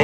में।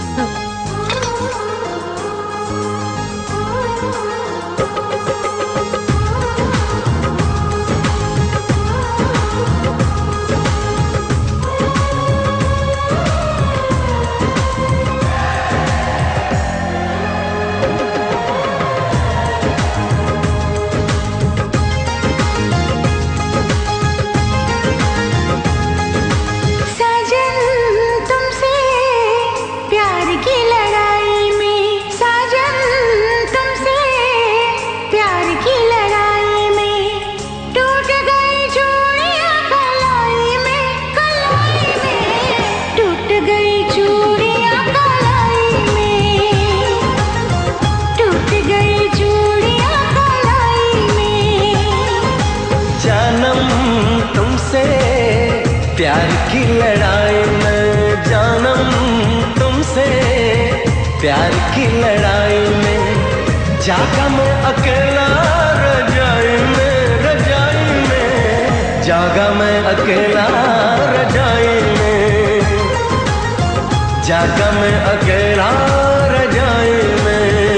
प्यार की लड़ाई में जानम तुमसे, प्यार की लड़ाई में जागा मैं अकेला रजाई में, रजाई में जागा मैं अकेला रजाई में, जागा मैं अकेला रजाई में।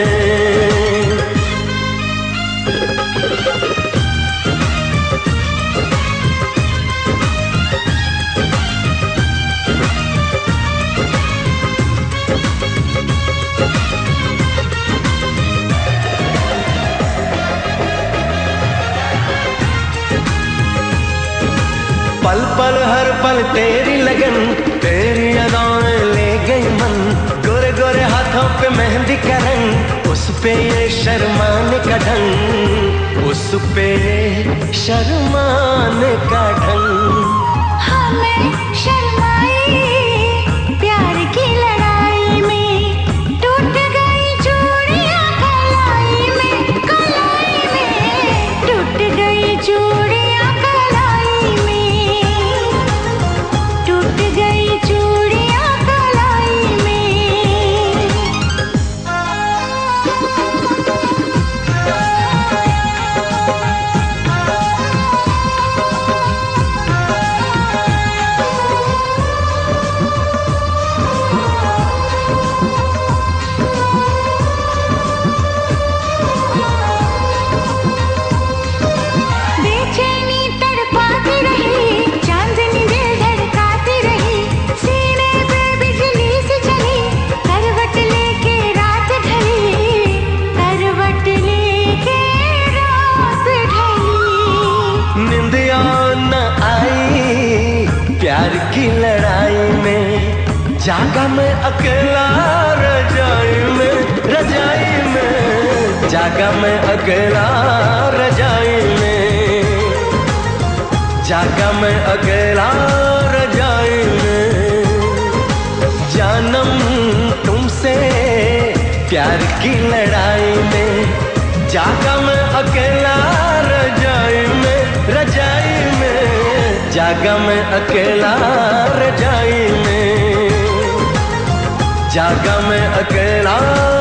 पल पल हर पल तेरी लगन, तेरी अदाएं ले गई मन, गोरे गोरे हाथों पे मेहंदी का रंग, उस पे ये शर्माने का ढंग, उस पे शर्माने का ढंग। हमें शर्माए प्यार की लड़ाई में, टूट गई चूड़ियां कलाई में, कलाई में टूट गई चूड़ियां कलाई में, टूट गई चूड़ियां कलाई में। प्यार की लड़ाई में जागा मैं अकेला रजाई में, रजाई में जागा मैं अकेला रजाई में, जागा मैं अकेला रजाई में। जानम तुमसे प्यार की लड़ाई में जागा मैं अकेला रजाई में, रजाई में जागा मैं अकेला रजाई में, जागा मैं अकेला